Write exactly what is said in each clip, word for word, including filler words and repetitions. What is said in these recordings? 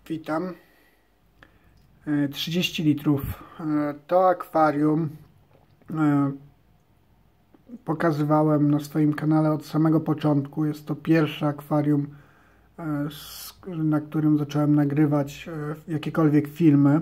Witam. trzydzieści litrów. To akwarium pokazywałem na swoim kanale od samego początku. Jest to pierwsze akwarium, na którym zacząłem nagrywać jakiekolwiek filmy.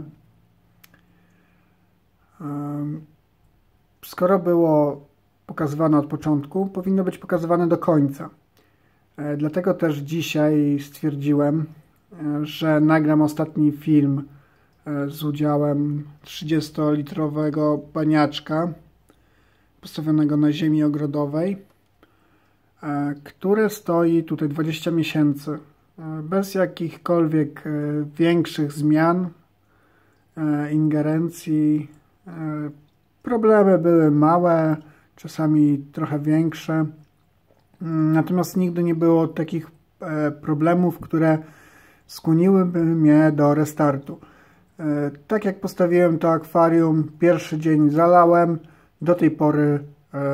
Skoro było pokazywane od początku, powinno być pokazywane do końca. Dlatego też dzisiaj stwierdziłem, że nagram ostatni film z udziałem trzydziestolitrowego baniaczka postawionego na ziemi ogrodowej, które stoi tutaj dwadzieścia miesięcy, bez jakichkolwiek większych zmian, ingerencji. Problemy były małe, czasami trochę większe, natomiast nigdy nie było takich problemów, które skłoniłyby mnie do restartu. Tak jak postawiłem to akwarium, pierwszy dzień zalałem, do tej pory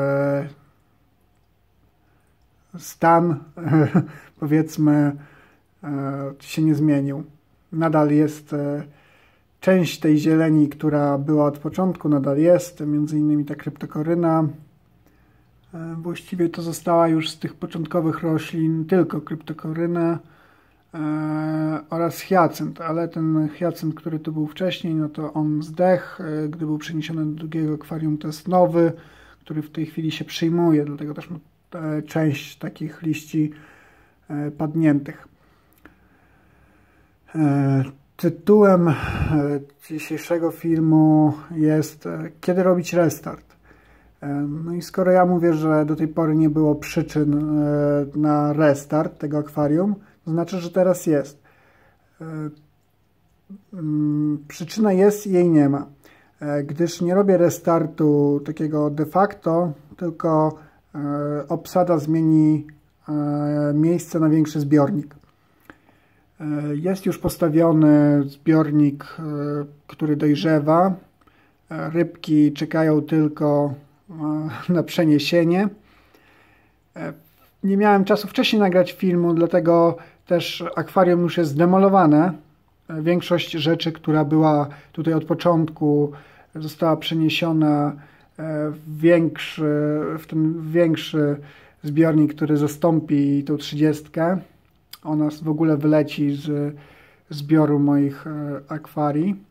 stan powiedzmy się nie zmienił. Nadal jest część tej zieleni, która była od początku, nadal jest, między innymi ta kryptokoryna. Właściwie to została już z tych początkowych roślin tylko kryptokoryna oraz hyacynt, ale ten hyacynt, który tu był wcześniej, no to on zdechł, gdy był przeniesiony do drugiego akwarium. To jest nowy, który w tej chwili się przyjmuje, dlatego też ma część takich liści padniętych. Tytułem dzisiejszego filmu jest "Kiedy robić restart?". No i skoro ja mówię, że do tej pory nie było przyczyn na restart tego akwarium, to znaczy, że teraz jest. Przyczyna jest i jej nie ma, gdyż nie robię restartu takiego de facto, tylko obsada zmieni miejsce na większy zbiornik. Jest już postawiony zbiornik, który dojrzewa. Rybki czekają tylko na przeniesienie. Nie miałem czasu wcześniej nagrać filmu, dlatego też akwarium już jest zdemolowane. Większość rzeczy, która była tutaj od początku, została przeniesiona w większy, w ten większy zbiornik, który zastąpi tą trzydziestkę. Ona w ogóle wyleci z zbioru moich akwarii.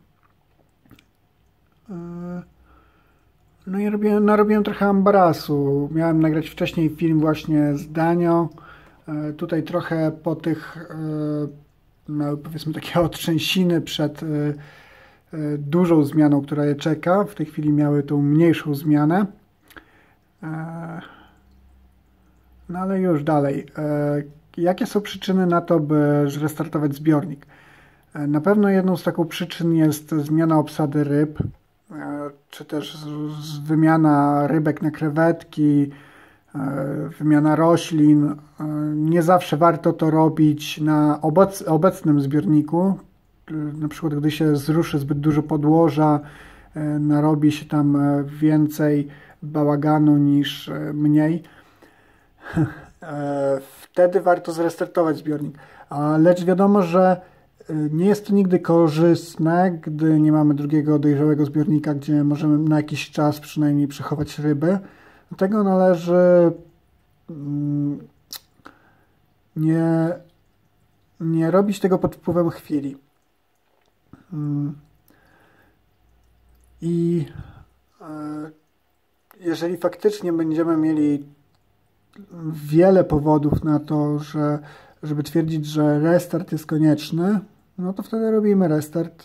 No i robiłem, narobiłem trochę ambarasu. Miałem nagrać wcześniej film właśnie z Danio. Tutaj trochę po tych miały, powiedzmy, takie otrzęsiny przed dużą zmianą, która je czeka. W tej chwili miały tą mniejszą zmianę. No ale już dalej. Jakie są przyczyny na to, by restartować zbiornik? Na pewno jedną z taką przyczyn jest zmiana obsady ryb, czy też wymiana rybek na krewetki, wymiana roślin. Nie zawsze warto to robić na obec obecnym zbiorniku. Na przykład gdy się zruszy zbyt dużo podłoża, narobi się tam więcej bałaganu niż mniej. Wtedy warto zrestartować zbiornik. Lecz wiadomo, że nie jest to nigdy korzystne, gdy nie mamy drugiego dojrzałego zbiornika, gdzie możemy na jakiś czas przynajmniej przechować ryby. Do tego należy nie, nie robić tego pod wpływem chwili. I jeżeli faktycznie będziemy mieli wiele powodów na to, że, żeby twierdzić, że restart jest konieczny, no to wtedy robimy restart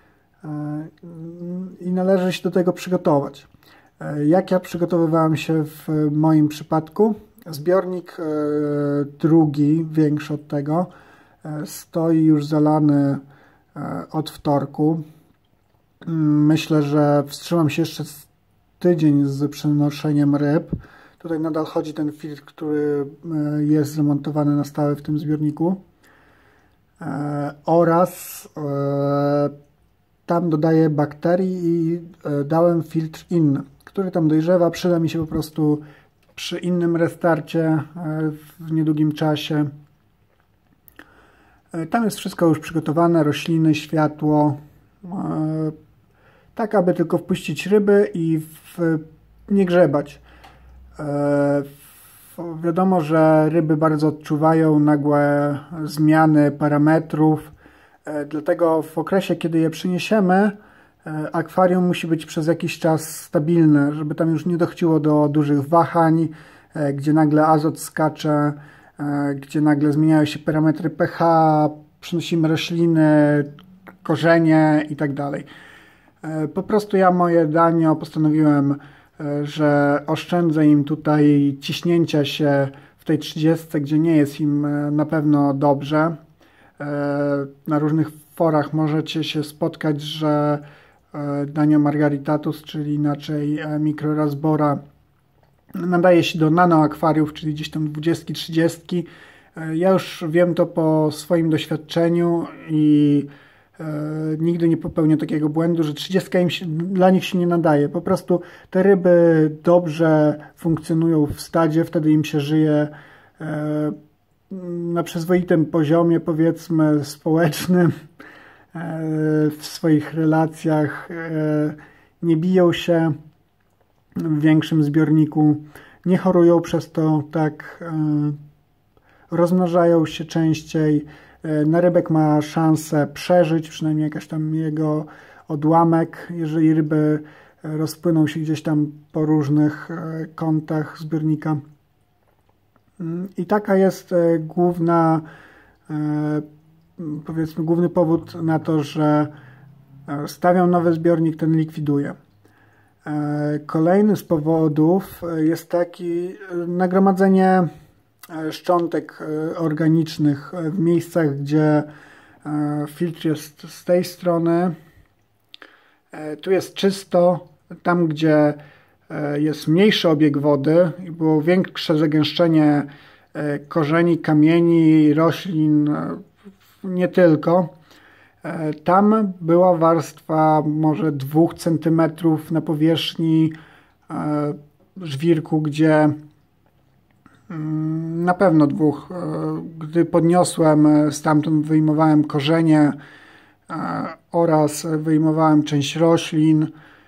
i należy się do tego przygotować. Jak ja przygotowywałem się w moim przypadku? Zbiornik drugi, większy od tego, stoi już zalany od wtorku. Myślę, że wstrzymam się jeszcze tydzień z przenoszeniem ryb. Tutaj nadal chodzi ten filtr, który jest zamontowany na stałe w tym zbiorniku. E, oraz e, tam dodaję bakterii i e, dałem filtr inny, który tam dojrzewa. Przyda mi się po prostu przy innym restarcie e, w niedługim czasie. Tam jest wszystko już przygotowane, rośliny, światło, tak aby tylko wpuścić ryby i w, nie grzebać. Wiadomo, że ryby bardzo odczuwają nagłe zmiany parametrów, dlatego w okresie, kiedy je przyniesiemy, akwarium musi być przez jakiś czas stabilne, żeby tam już nie dochodziło do dużych wahań, gdzie nagle azot skacze, gdzie nagle zmieniają się parametry pH, przynosimy rośliny, korzenie i tak dalej. Po prostu ja moje danio postanowiłem, że oszczędzę im tutaj ciśnięcia się w tej trzydziestce, gdzie nie jest im na pewno dobrze. Na różnych forach możecie się spotkać, że danio margaritatus, czyli inaczej mikrorasbora, nadaje się do nanoakwariów, czyli gdzieś tam dwudziestki, trzydziestki. Ja już wiem to po swoim doświadczeniu i e, nigdy nie popełnię takiego błędu, że trzydziestka im się, dla nich się nie nadaje. Po prostu te ryby dobrze funkcjonują w stadzie, wtedy im się żyje e, na przyzwoitym poziomie, powiedzmy społecznym, e, w swoich relacjach, e, nie biją się w większym zbiorniku, nie chorują przez to tak, rozmnażają się częściej. Narybek ma szansę przeżyć, przynajmniej jakaś tam jego odłamek, jeżeli ryby rozpłyną się gdzieś tam po różnych kątach zbiornika. I taka jest główna, powiedzmy, główny powód na to, że stawiam nowy zbiornik, ten likwiduje. Kolejny z powodów jest taki nagromadzenie szczątek organicznych w miejscach, gdzie filtr jest z tej strony. Tu jest czysto, tam gdzie jest mniejszy obieg wody i było większe zagęszczenie korzeni, kamieni, roślin, nie tylko. Tam była warstwa może dwóch centymetrów na powierzchni żwirku, gdzie na pewno dwóch. Gdy podniosłem stamtąd, wyjmowałem korzenie oraz wyjmowałem część roślin,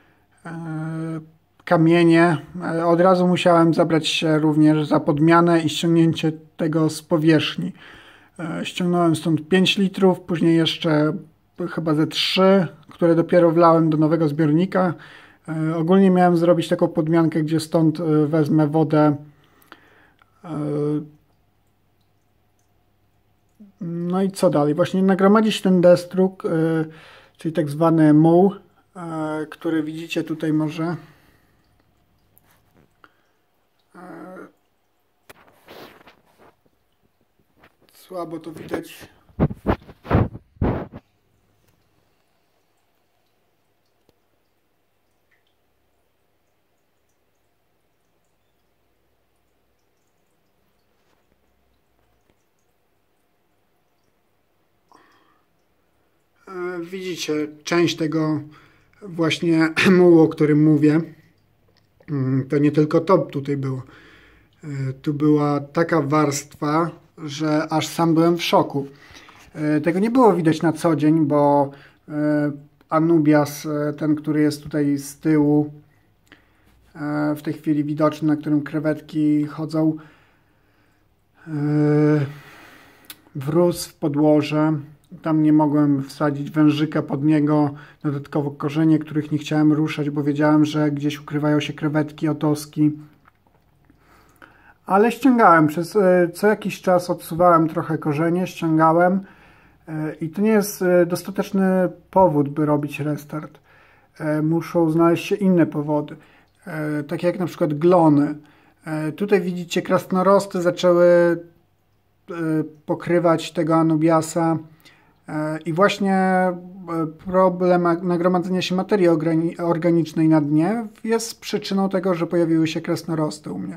kamienie. Od razu musiałem zabrać się również za podmianę i ściągnięcie tego z powierzchni. Ściągnąłem stąd pięć litrów, później jeszcze chyba ze trzy, które dopiero wlałem do nowego zbiornika. Ogólnie miałem zrobić taką podmiankę, gdzie stąd wezmę wodę. No i co dalej? Właśnie nagromadzić ten destruk, czyli tak zwany muł, który widzicie tutaj może. Słabo to widać. Widzicie część tego właśnie mułu, o którym mówię. To nie tylko to tutaj było. Tu była taka warstwa, że aż sam byłem w szoku. Tego nie było widać na co dzień, bo Anubias, ten, który jest tutaj z tyłu, w tej chwili widoczny, na którym krewetki chodzą, wrósł w podłoże. Tam nie mogłem wsadzić wężyka pod niego, dodatkowo korzenie, których nie chciałem ruszać, bo wiedziałem, że gdzieś ukrywają się krewetki, otoski. Ale ściągałem, przez co jakiś czas odsuwałem trochę korzenie, ściągałem i to nie jest dostateczny powód, by robić restart. Muszą znaleźć się inne powody, takie jak na przykład glony. Tutaj widzicie, krasnorosty zaczęły pokrywać tego Anubiasa i właśnie problem nagromadzenia się materii organicznej na dnie jest przyczyną tego, że pojawiły się krasnorosty u mnie.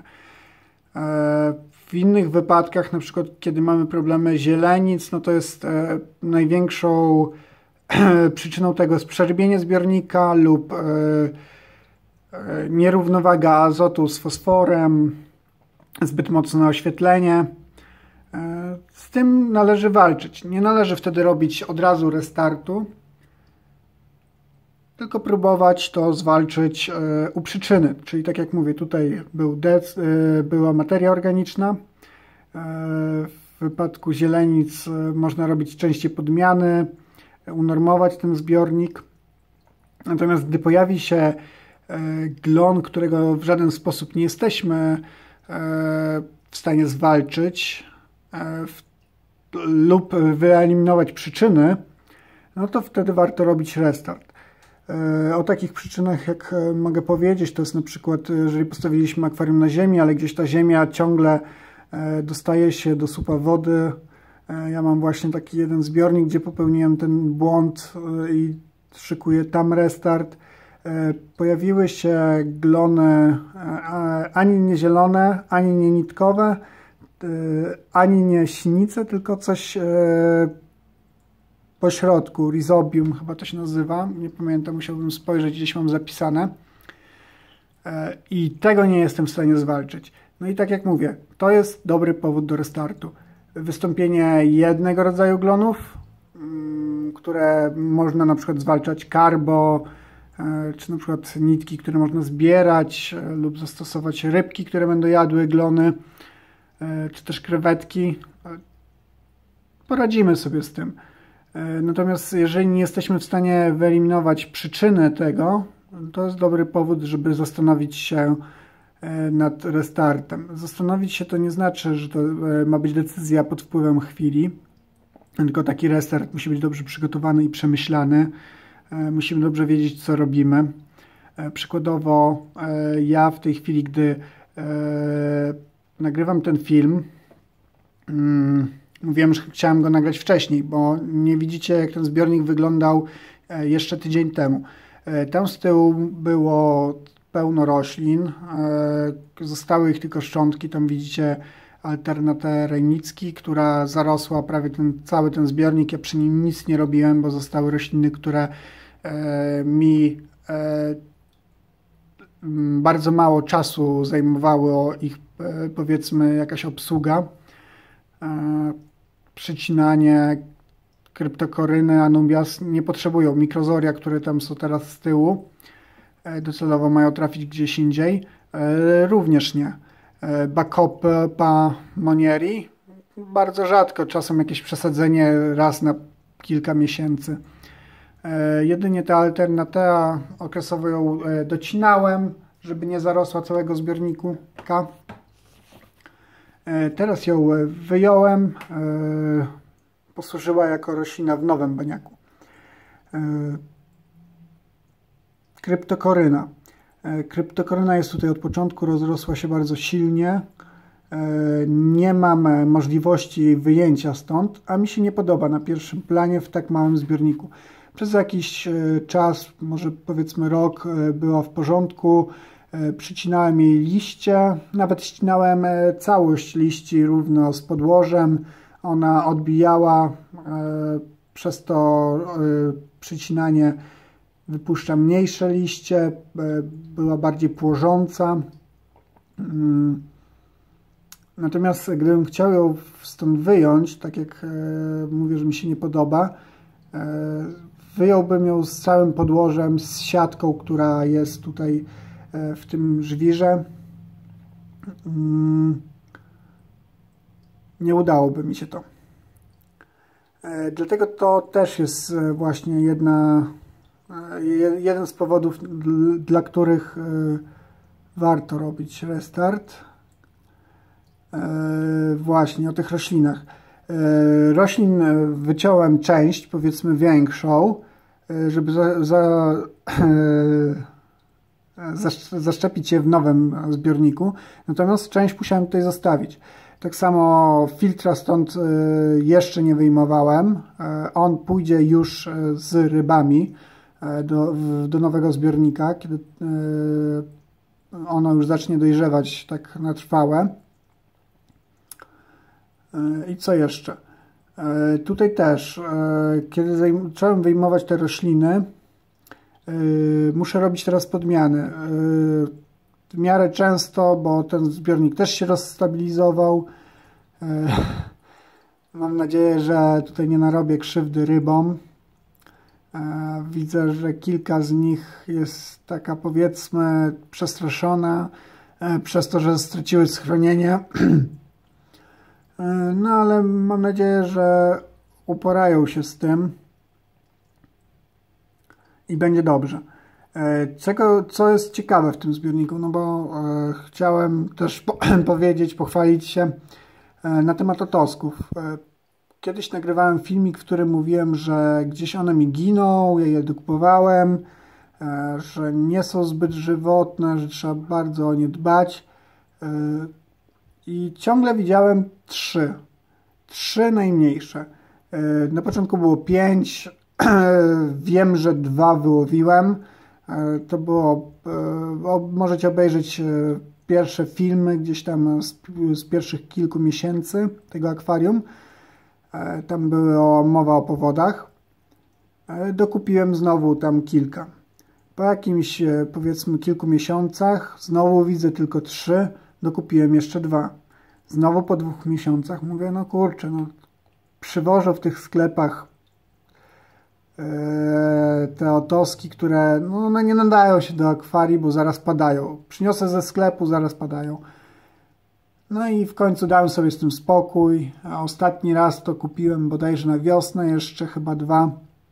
W innych wypadkach, na przykład kiedy mamy problemy zielenic, no to jest największą przyczyną tego jest przerbienie zbiornika lub nierównowaga azotu z fosforem, zbyt mocne oświetlenie. Z tym należy walczyć. Nie należy wtedy robić od razu restartu, tylko próbować to zwalczyć u przyczyny. Czyli tak jak mówię, tutaj był dec, była materia organiczna. W wypadku zielenic można robić częściej podmiany, unormować ten zbiornik. Natomiast gdy pojawi się glon, którego w żaden sposób nie jesteśmy w stanie zwalczyć lub wyeliminować przyczyny, no to wtedy warto robić restart. O takich przyczynach, jak mogę powiedzieć, to jest na przykład, jeżeli postawiliśmy akwarium na ziemi, ale gdzieś ta ziemia ciągle dostaje się do słupa wody. Ja mam właśnie taki jeden zbiornik, gdzie popełniłem ten błąd i szykuję tam restart. Pojawiły się glony ani nie zielone, ani nie nitkowe, ani nie sinice, tylko coś po środku, rhizobium chyba to się nazywa, nie pamiętam, musiałbym spojrzeć, gdzieś mam zapisane. I tego nie jestem w stanie zwalczyć. No i tak jak mówię, to jest dobry powód do restartu. Wystąpienie jednego rodzaju glonów, które można na przykład zwalczać carbo, czy na przykład nitki, które można zbierać, lub zastosować rybki, które będą jadły glony, czy też krewetki. Poradzimy sobie z tym. Natomiast jeżeli nie jesteśmy w stanie wyeliminować przyczyny tego, to jest dobry powód, żeby zastanowić się nad restartem. Zastanowić się to nie znaczy, że to ma być decyzja pod wpływem chwili, tylko taki restart musi być dobrze przygotowany i przemyślany. Musimy dobrze wiedzieć, co robimy. Przykładowo ja w tej chwili, gdy nagrywam ten film, mówiłem, że chciałem go nagrać wcześniej, bo nie widzicie, jak ten zbiornik wyglądał jeszcze tydzień temu. Tam z tyłu było pełno roślin, zostały ich tylko szczątki. Tam widzicie alternatę rejnicki, która zarosła prawie ten, cały ten zbiornik. Ja przy nim nic nie robiłem, bo zostały rośliny, które mi bardzo mało czasu zajmowało ich, powiedzmy, jakaś obsługa. Przycinanie, kryptokoryny, anubias nie potrzebują. Mikrozoria, które tam są teraz z tyłu, docelowo mają trafić gdzieś indziej, również nie. Bacopa monieri bardzo rzadko, czasem jakieś przesadzenie raz na kilka miesięcy. Jedynie ta alternatea okresowo ją docinałem, żeby nie zarosła całego zbiorniku. Teraz ją wyjąłem, posłużyła jako roślina w nowym baniaku. Kryptokoryna. Kryptokoryna jest tutaj od początku, rozrosła się bardzo silnie. Nie mam możliwości jej wyjęcia stąd, a mi się nie podoba na pierwszym planie w tak małym zbiorniku. Przez jakiś czas, może powiedzmy rok, była w porządku. Przycinałem jej liście, nawet ścinałem całość liści równo z podłożem. Ona odbijała, przez to przycinanie wypuszcza mniejsze liście, była bardziej płożąca. Natomiast gdybym chciał ją stąd wyjąć, tak jak mówię, że mi się nie podoba, wyjąłbym ją z całym podłożem, z siatką, która jest tutaj w tym żwirze. Nie udałoby mi się to. Dlatego to też jest właśnie jedna, jeden z powodów, dla których warto robić restart. Właśnie o tych roślinach. Roślin wyciąłem część, powiedzmy większą, żeby za, za, zaszczepić je w nowym zbiorniku. Natomiast część musiałem tutaj zostawić. Tak samo filtra stąd jeszcze nie wyjmowałem. On pójdzie już z rybami do, do nowego zbiornika, kiedy ono już zacznie dojrzewać tak na trwałe. I co jeszcze? Tutaj też, kiedy zacząłem wyjmować te rośliny, muszę robić teraz podmiany. W miarę często, bo ten zbiornik też się rozstabilizował. Mam nadzieję, że tutaj nie narobię krzywdy rybom. Widzę, że kilka z nich jest taka, powiedzmy, przestraszona przez to, że straciły schronienie. No ale mam nadzieję, że uporają się z tym i będzie dobrze. Czego, co jest ciekawe w tym zbiorniku, no bo e, chciałem też po powiedzieć, pochwalić się e, na temat otosków. E, kiedyś nagrywałem filmik, w którym mówiłem, że gdzieś one mi giną, ja je dokupowałem, e, że nie są zbyt żywotne, że trzeba bardzo o nie dbać. E, I ciągle widziałem trzy. Trzy najmniejsze. E, na początku było pięć, wiem, że dwa wyłowiłem. To było, możecie obejrzeć pierwsze filmy gdzieś tam z, z pierwszych kilku miesięcy tego akwarium. Tam była mowa o powodach. Dokupiłem znowu tam kilka. Po jakimś, powiedzmy, kilku miesiącach znowu widzę tylko trzy. Dokupiłem jeszcze dwa. Znowu po dwóch miesiącach mówię, no kurczę, no przywożę w tych sklepach te otoski, które no, one nie nadają się do akwarii, bo zaraz padają. Przyniosę ze sklepu, zaraz padają. No i w końcu dałem sobie z tym spokój. A ostatni raz to kupiłem bodajże na wiosnę, jeszcze chyba dwa.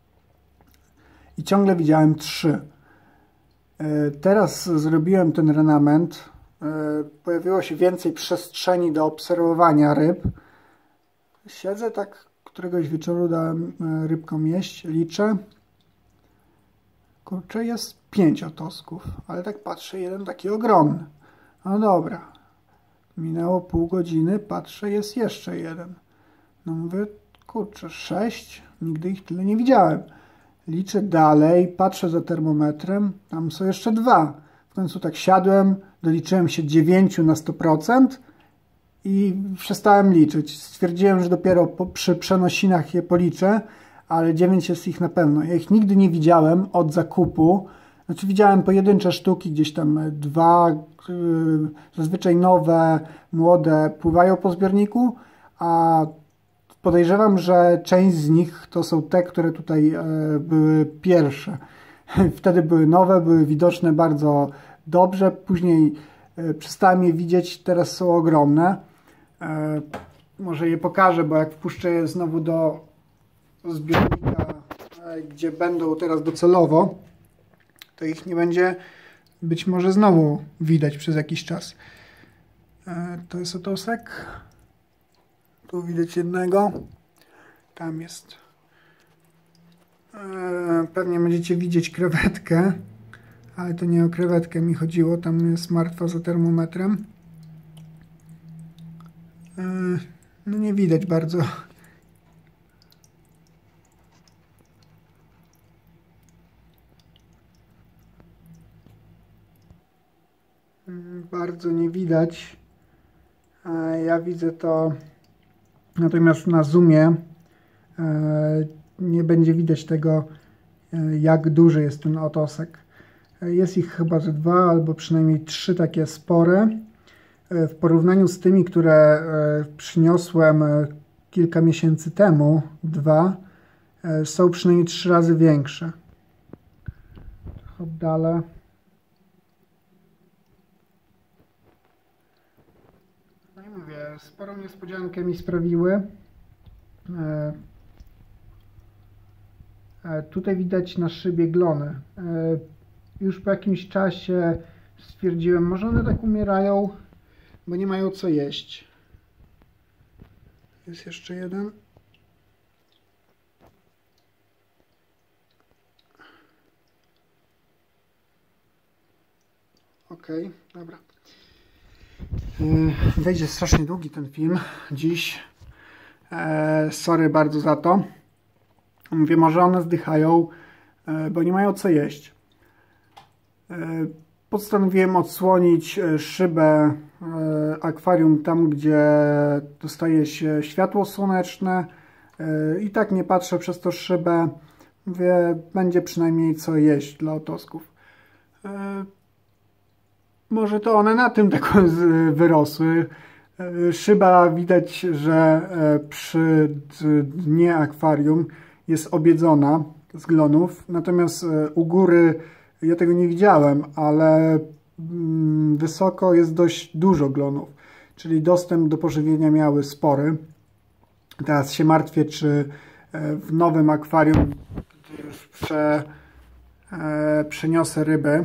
I ciągle widziałem trzy. Teraz zrobiłem ten renament. Pojawiło się więcej przestrzeni do obserwowania ryb. Siedzę tak, któregoś wieczoru dałem rybkom jeść, liczę. Kurczę, jest pięć otosków, ale tak patrzę, jeden taki ogromny. No dobra, minęło pół godziny, patrzę, jest jeszcze jeden. No mówię, kurczę, sześć, nigdy ich tyle nie widziałem. Liczę dalej, patrzę za termometrem, tam są jeszcze dwa. W końcu tak siadłem, doliczyłem się dziewięciu na sto procent. I przestałem liczyć. Stwierdziłem, że dopiero po, przy przenosinach je policzę, ale dziewięć jest ich na pewno. Ja ich nigdy nie widziałem od zakupu. Znaczy widziałem pojedyncze sztuki, gdzieś tam dwa, yy, zazwyczaj nowe, młode, pływają po zbiorniku, a podejrzewam, że część z nich to są te, które tutaj yy, były pierwsze. Wtedy były nowe, były widoczne bardzo dobrze. Później yy, przestałem je widzieć, teraz są ogromne. E, może je pokażę, bo jak wpuszczę je znowu do zbiornika, e, gdzie będą teraz docelowo, to ich nie będzie być może znowu widać przez jakiś czas. E, to jest otosek. Tu widać jednego. Tam jest. E, pewnie będziecie widzieć krewetkę, ale to nie o krewetkę mi chodziło. Tam jest martwa za termometrem. No nie widać bardzo. Bardzo nie widać. Ja widzę to, natomiast na zoomie nie będzie widać tego, jak duży jest ten otosek. Jest ich chyba ze dwa albo przynajmniej trzy takie spore. W porównaniu z tymi, które przyniosłem kilka miesięcy temu, dwa, są przynajmniej trzy razy większe. Oddalę. No i mówię, sporą niespodziankę mi sprawiły. Tutaj widać na szybie glony. Już po jakimś czasie stwierdziłem, może one tak umierają, bo nie mają co jeść. Jest jeszcze jeden. Ok, dobra. Wejdzie strasznie długi ten film dziś. Sorry bardzo za to. Mówię, może one zdychają, bo nie mają co jeść. Postanowiłem odsłonić szybę akwarium tam, gdzie dostaje się światło słoneczne. I tak nie patrzę przez tą szybę. Mówię, będzie przynajmniej co jeść dla otosków. Może to one na tym tak wyrosły. Szyba widać, że przy dnie akwarium jest obiedzona z glonów, natomiast u góry ja tego nie widziałem, ale wysoko jest dość dużo glonów, czyli dostęp do pożywienia miały spory. Teraz się martwię, czy w nowym akwarium, gdy już prze, e, przeniosę ryby,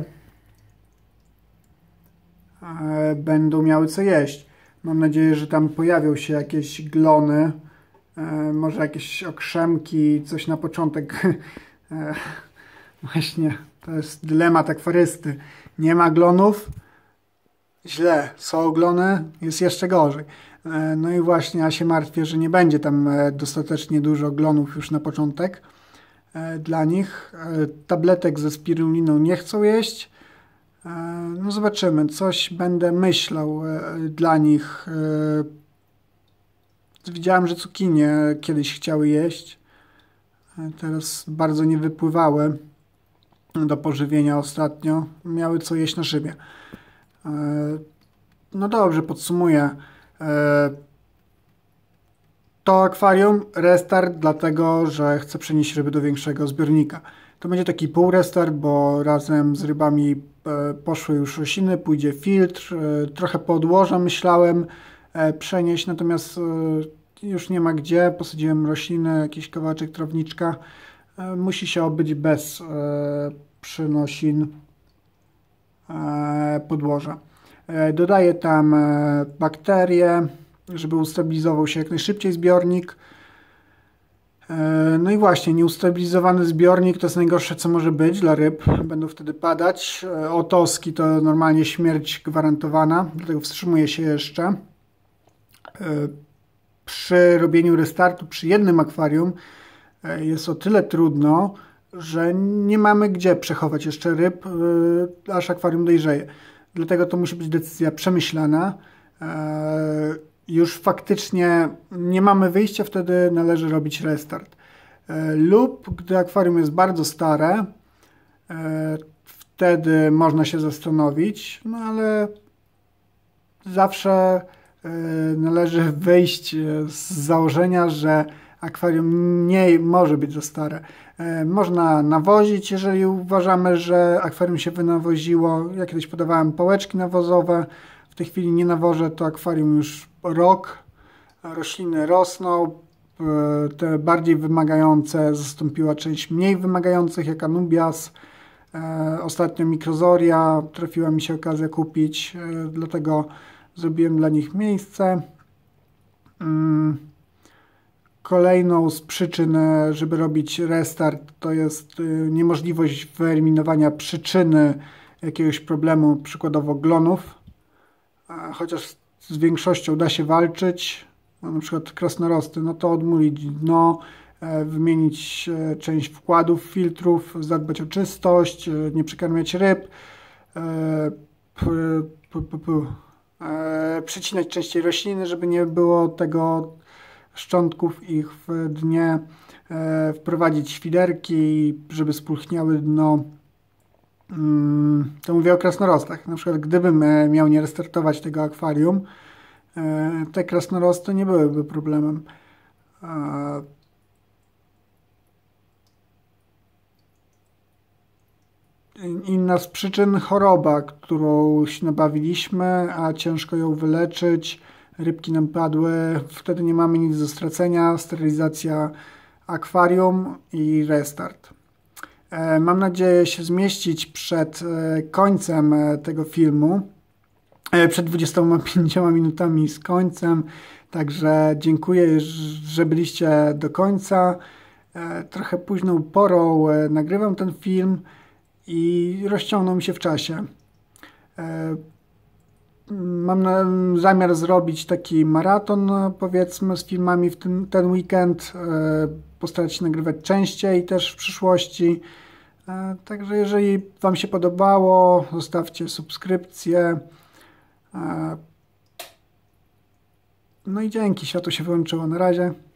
e, będą miały co jeść. Mam nadzieję, że tam pojawią się jakieś glony, e, może jakieś okrzemki, coś na początek. E, właśnie, to jest dylemat akwarysty. Nie ma glonów, źle. Są glony, jest jeszcze gorzej. E, no i właśnie ja się martwię, że nie będzie tam dostatecznie dużo glonów już na początek e, dla nich. E, tabletek ze spiruliną nie chcą jeść. No zobaczymy, coś będę myślał dla nich. Widziałem, że cukinie kiedyś chciały jeść. Teraz bardzo nie wypływały do pożywienia ostatnio. Miały co jeść na szybie. No dobrze, podsumuję. To akwarium restart, dlatego że chcę przenieść ryby do większego zbiornika. To będzie taki pół restart, bo razem z rybami poszły już rośliny, pójdzie filtr, trochę podłoża myślałem przenieść, natomiast już nie ma gdzie, posadziłem rośliny, jakiś kawałeczek trawniczka, musi się obyć bez przynosin podłoża. Dodaję tam bakterie, żeby ustabilizował się jak najszybciej zbiornik. No i właśnie, nieustabilizowany zbiornik to jest najgorsze, co może być dla ryb. Będą wtedy padać. Otoski to normalnie śmierć gwarantowana, dlatego wstrzymuję się jeszcze. Przy robieniu restartu przy jednym akwarium jest o tyle trudno, że nie mamy gdzie przechować jeszcze ryb, aż akwarium dojrzeje. Dlatego to musi być decyzja przemyślana. Już faktycznie nie mamy wyjścia, wtedy należy robić restart. Lub gdy akwarium jest bardzo stare, wtedy można się zastanowić, no ale zawsze należy wyjść z założenia, że akwarium nie może być za stare. Można nawozić, jeżeli uważamy, że akwarium się wynawoziło. Ja kiedyś podawałem pałeczki nawozowe. W tej chwili nie nawożę, to akwarium już rok. Rośliny rosną. Te bardziej wymagające zastąpiła część mniej wymagających, jak Anubias. Ostatnio Microzoria trafiła mi się okazja kupić, dlatego zrobiłem dla nich miejsce. Kolejną z przyczyn, żeby robić restart, to jest niemożliwość wyeliminowania przyczyny jakiegoś problemu, przykładowo glonów. Chociaż z większością da się walczyć, no, na przykład krasnorosty, no to odmulić dno, wymienić część wkładów, filtrów, zadbać o czystość, nie przekarmiać ryb, przycinać częściej rośliny, żeby nie było tego szczątków ich w dnie, wprowadzić świderki, żeby spulchniały dno. To mówię o krasnorostach. Na przykład gdybym miał nie restartować tego akwarium, te krasnorosty nie byłyby problemem. Inna z przyczyn choroba, którą się nabawiliśmy, a ciężko ją wyleczyć. Rybki nam padły, wtedy nie mamy nic do stracenia. Sterylizacja akwarium i restart. Mam nadzieję się zmieścić przed końcem tego filmu, przed dwudziestoma pięcioma minutami z końcem, także dziękuję, że byliście do końca. Trochę późną porą nagrywam ten film i rozciągnął mi się w czasie. Mam na, zamiar zrobić taki maraton, powiedzmy, z filmami w ten, ten weekend. Postarać się nagrywać częściej też w przyszłości. Także jeżeli Wam się podobało, zostawcie subskrypcję. No i dzięki, światło się wyłączyło. Na razie.